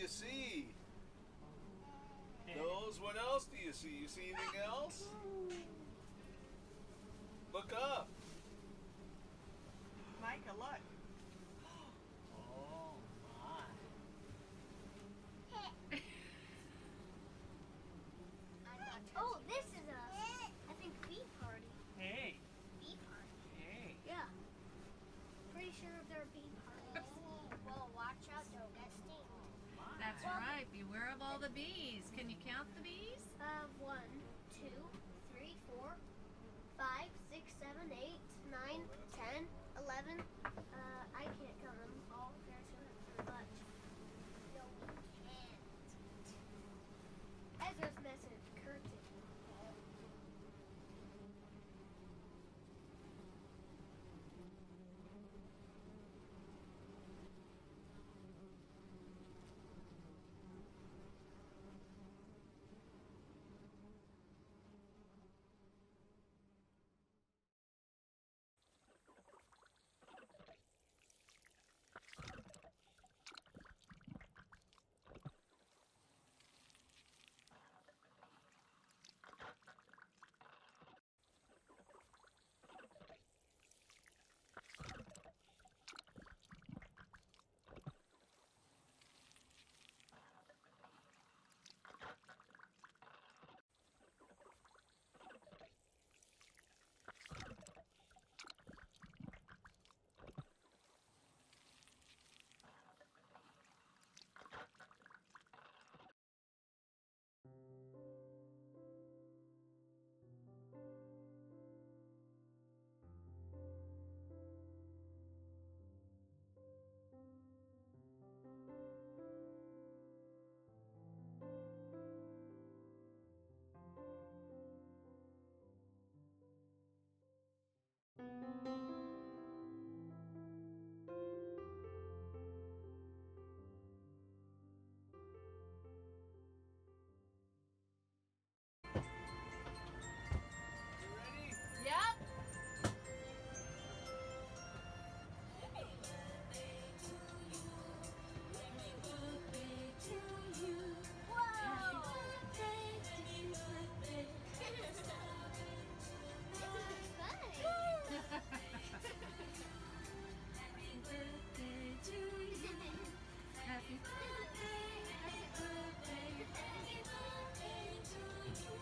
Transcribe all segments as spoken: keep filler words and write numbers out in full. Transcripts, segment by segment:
see? Those, what else do you see? You see anything else? Look up. Micah, look. Oh my. Oh, this is a, I think, bee party. Hey. Bee party. Hey. Yeah. Pretty sure they're bee parties. Well, watch out, don't get stung. That's right. Beware of all the bees. Can you count the bees? Uh, one, two, three, four, five, six, seven, eight, nine, ten, eleven. Uh, I can't count them all. There's too much. No, we can't. Ezra's messing with the curtain. Yep. Happy birthday to you. Happy birthday, happy birthday, happy birthday to you.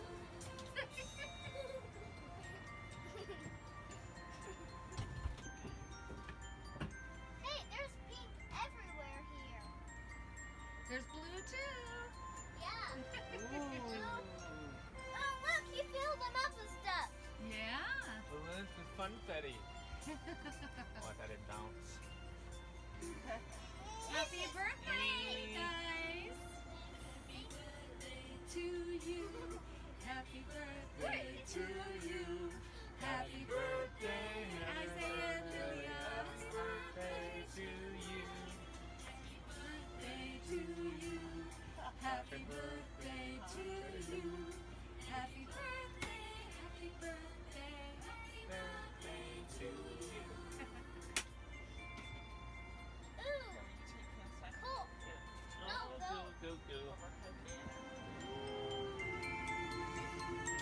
Hey, there's pink everywhere here. There's blue too. Yeah. Ooh. Oh, look, you filled them up with stuff. Yeah. Balloons and funfetti. Oh, I thought it bounced. Happy birthday, guys. Happy birthday to you. Happy birthday to you. Happy birthday, Isaiah and Lilia. Happy birthday to you. Happy birthday to you. Happy birthday to you. Happy birthday, happy birthday, happy birthday to you. Ooh, cool. No, Oh, go. go, go, go.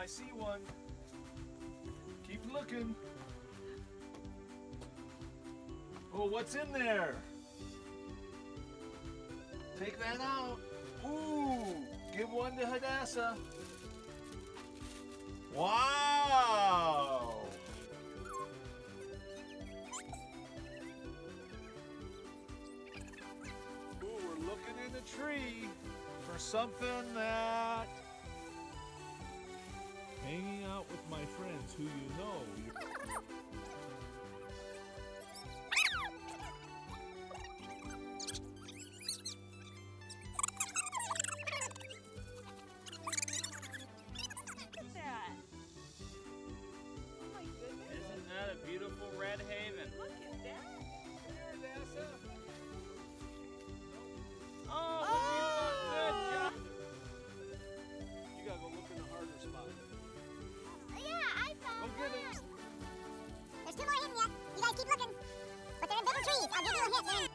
I see one. Keep looking. Oh, what's in there? Take that out. Ooh, give one to Hadassah. Wow. Ooh, we're looking in the tree for something that... Hanging out with my friends who you know. What's that? Oh my goodness. Isn't that a beautiful red haven? Look at that. Oh, Oh! good job. You gotta go look in the harder spot. Yeah, I found Go get it. one. There's two more hidden yet. You guys keep looking. But they're in different trees. I'll give you a hint. They're in...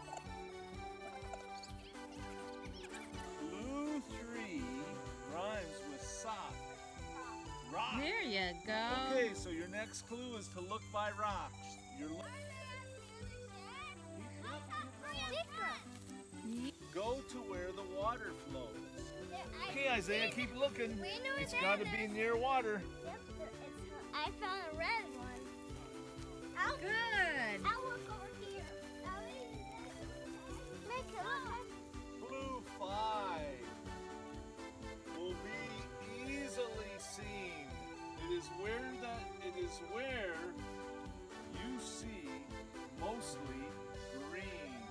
Blue tree rhymes with sock. Rock. There you go. Okay, so your next clue is to look by rocks. You're lo- Go to where the water flows. Okay, Isaiah, keep looking. We know It's it's got to there. be near water. Yep, it's, I found a red one. I'll, Good. I'll look over here. I'll Make it look. Blue five will be easily seen. It is where that it is where you see mostly green.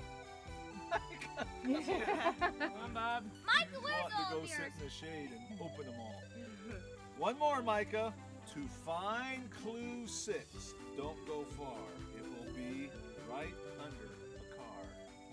Come on, Bob. Micah, where's Want to all go of sit yours? in the shade and open them all. One more, Micah. To find clue six, don't go far. It will be right under a car.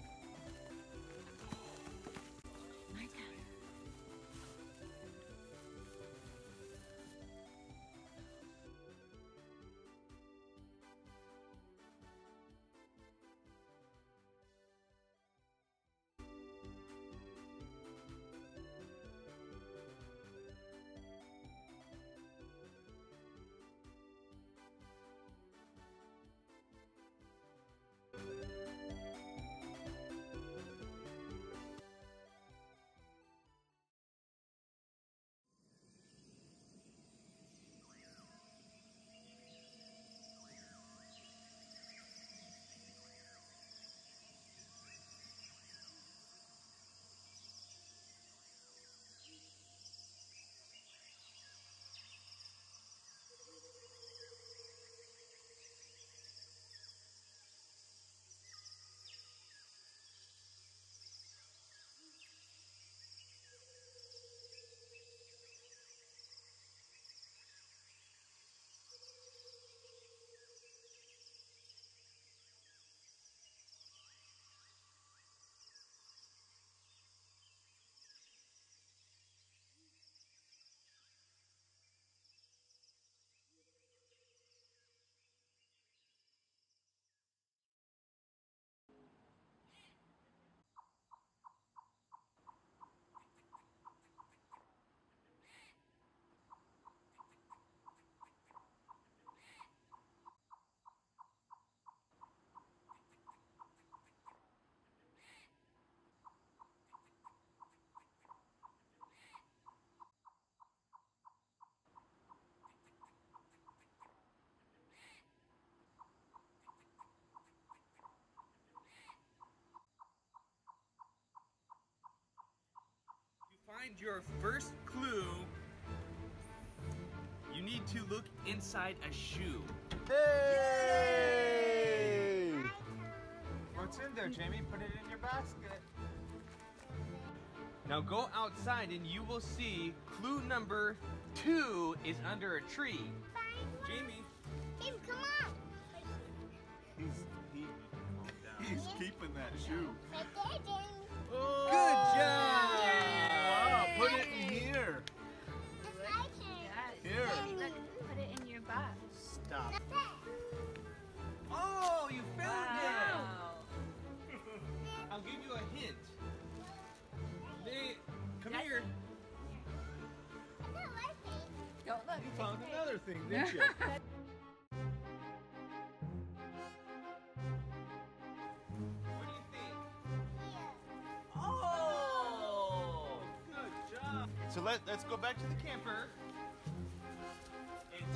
Find your first clue, you need to look inside a shoe. Hey! What's in there, Jamie? Put it in your basket. Now go outside and you will see clue number two is under a tree. Jamie. Tim, come on. He's he, he's keeping that shoe. Right there, Jamie. Oh, Good job! Wow, put it in here. It's my turn. Here. Look, put it in your box. Stop. Oh, you found Wow. it! I'll give you a hint. They, come That's- here. I don't like it. Don't look. You It's other thing, didn't you? What do you think? Oh! Good job. So let, let's go back to the camper. And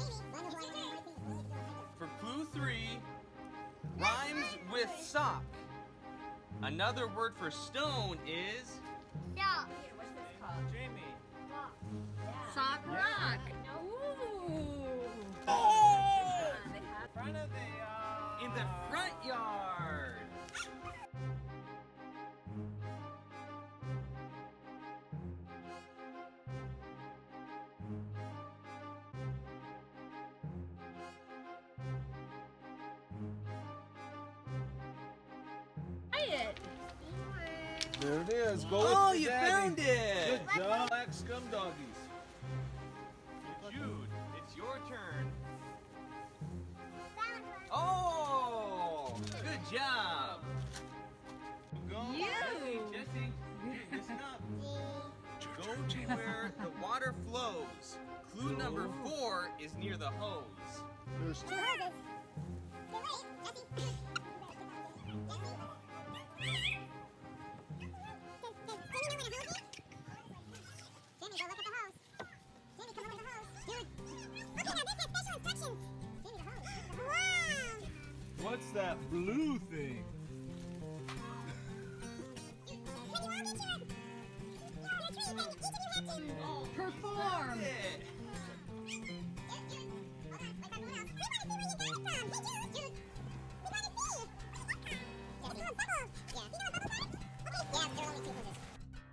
for clue three, rhymes with sock. Another word for stone is Stop. Here, what's this called? Jamie. Sock rock. Ooh. Oh! They have Front of the yard. in the front yard. it. There it is. Go Oh, with you your daddy. found it! Good job, black scum doggies. Jude, it's your turn. Oh, good job. Go, You. Jesse, Jesse, listen up. Go to where the water flows. Clue number four is near the hose. There's Two hoses. Stay ready, Jesse. Jesse. Does, does Jimmy know where the hose is? Jimmy, go look at the hose. Jimmy, come look at the hose. Dude. Okay, now this has special instructions. Jimmy, the hose. Wow. What's that blue thing? When you all meet your, your tree, then each of you have to. Perform. Yeah. Jude, Jude. Hold on, wait for everyone else. We want to see where you got it from. Hey, Jude, Jude. We want to see. Where did that come from? Jesse. Oh, bubbles. Yeah. You know what bubbles are? Okay. Yeah, there are only two hoses.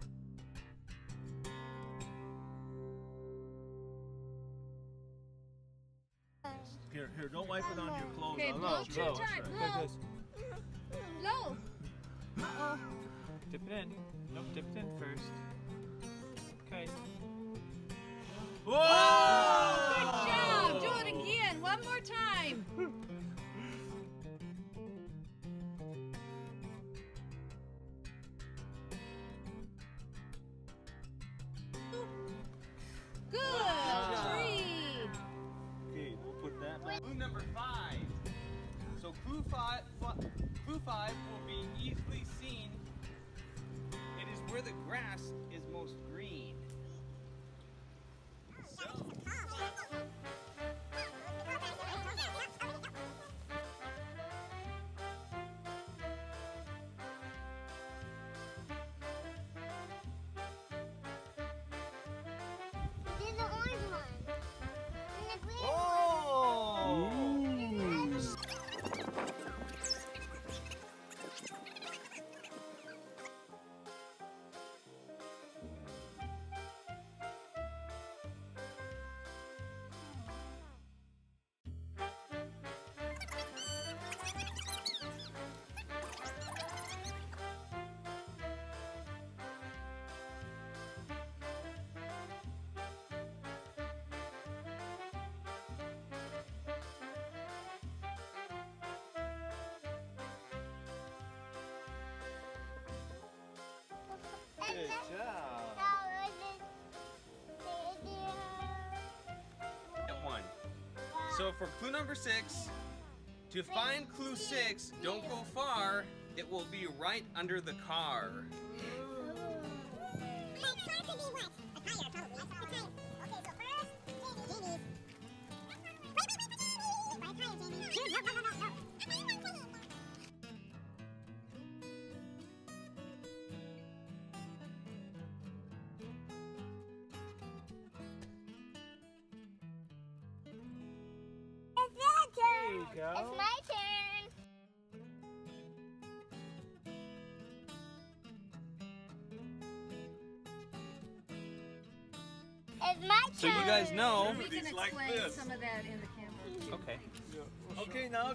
Here, here, don't wipe it on your clothes. Okay, I'll blow let you two go. times. Like Blow. this. Blow. Uh-oh. Dip it in. Nope, dip it in first. Okay. Whoa! Good job. Do it again. One more time. Good. Three. Okay, we'll put that back. Clue number five. So clue five, fi- clue five will be easily seen. It is where the grass is most green. So, There's the orange one. And the green oh! Good job. At one. So for clue number six, to find clue six, don't go far. It will be right under the car. There you go. It's my turn. It's my turn. So you guys know. We can These like explain this. some of that in the camper. Okay. Okay, now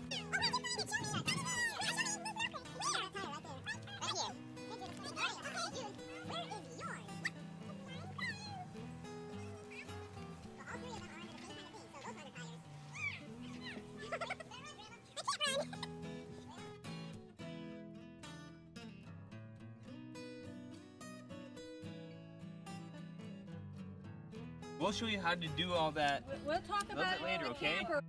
We'll show you how to do all that. We- We'll talk little about bit it later, in the okay? camper.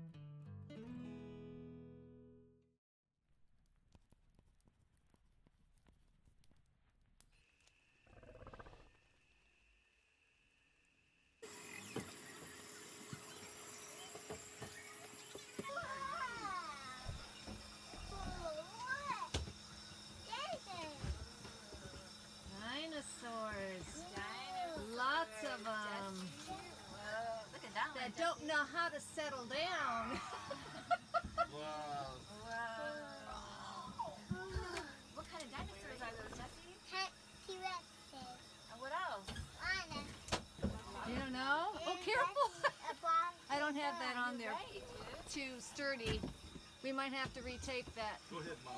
Dinosaurs. Lots of them Whoa, look at that one. that don't know how to settle down. Wow. What kind of dinosaurs are those, Jessie? T-Rexes. And what else? You don't know? Oh, careful. I don't have that on there. Right, dude. Too sturdy. We might have to retake that. Go ahead, Mom.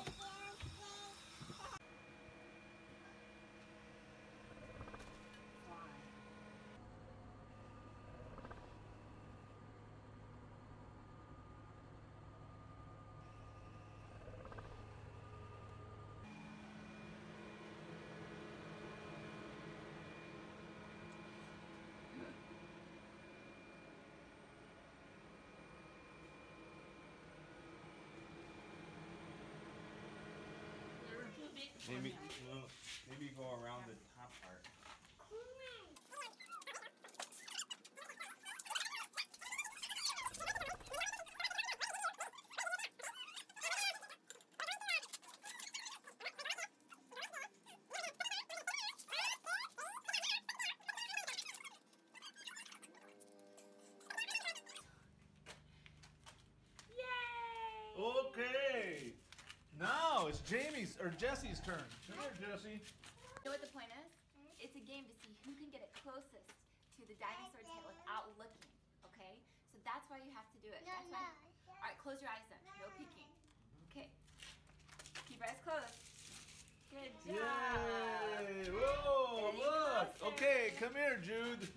Maybe, maybe go around the top part. Okay. Now it's Jamie's or Jesse's turn. Come here, Jesse. You know what the point is? It's a game to see who can get it closest to the dinosaur tail without looking, okay? So that's why you have to do it. That's why. All right, close your eyes then. No peeking. Okay. Keep your eyes closed. Good job. Yay! Whoa, Getting look. closer. Okay, come here, Jude.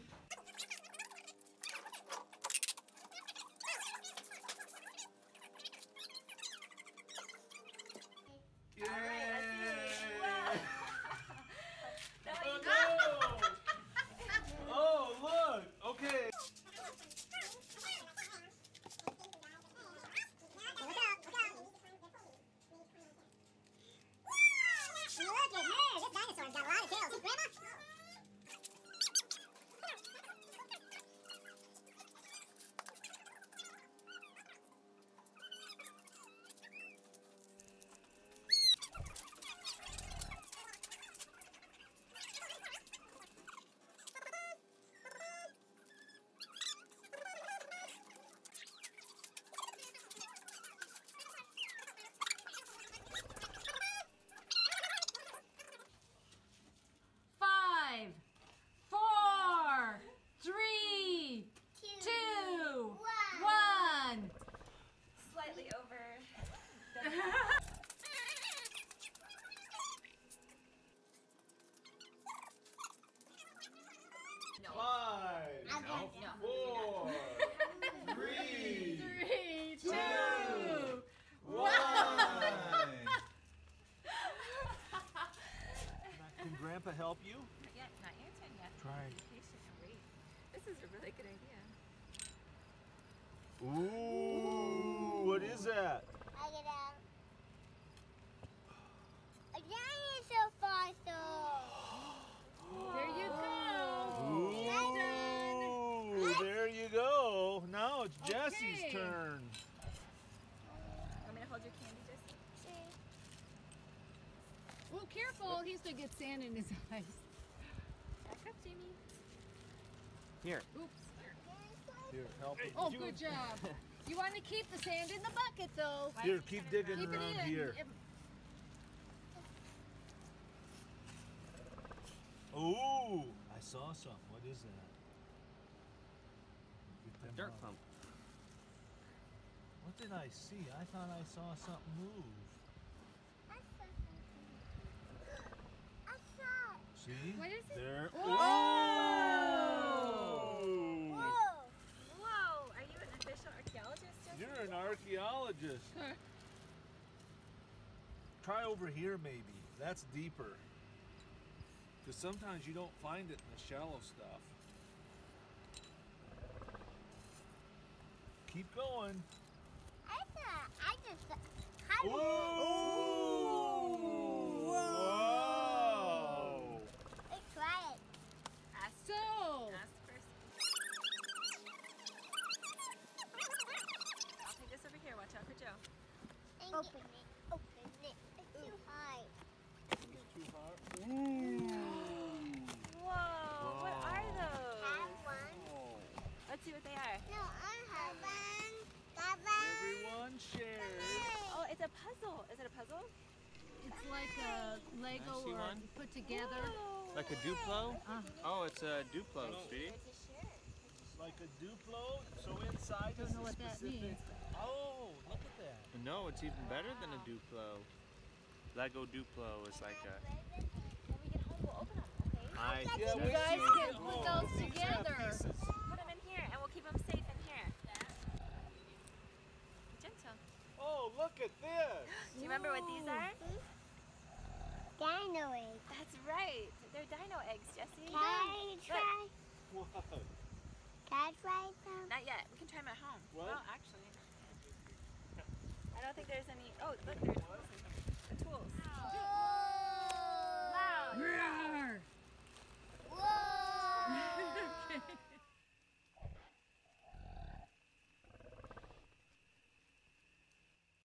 All right, let's see. Yay! Whoa. That way Oh, you go. no. Oh, look. Okay. Look at her! This dinosaur's got a lot of tails. Grandma? Five, four, three, two, one. Slightly over. No. Five, No. four, three, Three, two, one. Can Grandpa help you? Not yet, not your turn yet. Try. Be patient and wait. This is a really good idea. Ooh, what is that? I get out. A dinosaur fossil. There you go. Ooh, there you go. Now it's Jesse's Okay. turn. Want me to hold your candy, Jessie? Oh, careful. He's going to get sand in his eyes. Back up, Jamie. Here. Oops. Here, help him. Oh, good job. You want to keep the sand in the bucket, though. Here, keep digging Keep it around in. here. If- Ooh, I saw something. What is that? Get them Dirt out. pump. What did I see? I thought I saw something move. I saw it. See? What is it? There. Oh! Ooh. Whoa. Whoa, are you an official archaeologist, Jessie? You're an archaeologist. Huh. Try over here, maybe. That's deeper. Because sometimes you don't find it in the shallow stuff. keep going. I thought I just. Ooh! Whoa! Let's try it. Ask, So, ask first. I'll take this over here. Watch out for Joe. Open it. Open it. It's too high. It's too hard. Ooh! Whoa, what are those? Have one. Let's see what they are. No, I have one. Got one. Everyone shares. Oh, it's a puzzle. Is it a puzzle? it's like a Lego see or one? put together. Like a Duplo? Uh, Oh, it's a Duplo, sweetie. Like a Duplo, so inside Don't is know a what that specific. means. Oh, look at that. No, it's even better than a Duplo. Lego Duplo is like a. When we get home, we'll open them, okay? I Yeah, You we guys should. can put those These have together. pieces. Put them in here, and we'll keep them safe in here. Gentle. Oh, look at this. Do you remember what these are? Dino egg. That's right. They're dino eggs, Jessie. Can I try? What? Can I try some? Not yet. We can try them at home. What? Well, actually. I don't think there's any. Oh, look, there's.